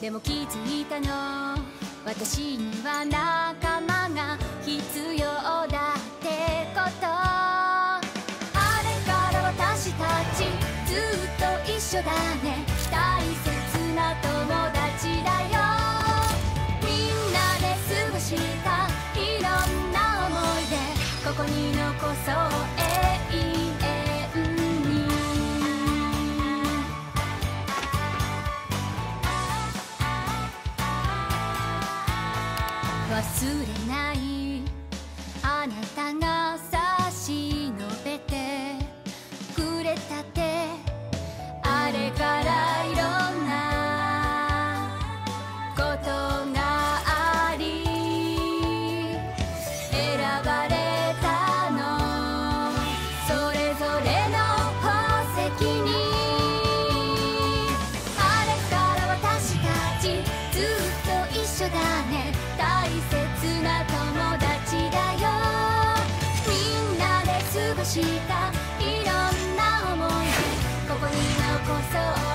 でも気づいたの、私には仲間が必要だってこと。あれから私たちずっと一緒だね。大切な友達だよ。みんなで過ごしたいろんな思い出、ここに残そう永遠に。忘れないあなたが差し伸べてくれた手、あれからいろんなことがあり選ばれたの、それぞれの宝石に。あれから私たちずっと一緒だね。大切な友達だよ。みんなで過ごしたいろんな思い出、ここに残そう